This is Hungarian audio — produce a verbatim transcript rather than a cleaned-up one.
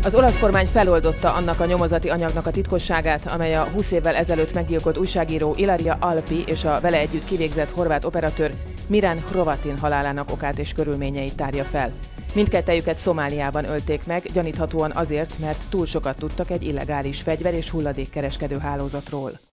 Az olasz kormány feloldotta annak a nyomozati anyagnak a titkosságát, amely a húsz évvel ezelőtt meggyilkolt újságíró Ilaria Alpi és a vele együtt kivégzett horvát operatőr Miran Hrovatin halálának okát és körülményeit tárja fel. Mindkettejüket Szomáliában ölték meg, gyaníthatóan azért, mert túl sokat tudtak egy illegális fegyver- és hulladékkereskedő hálózatról.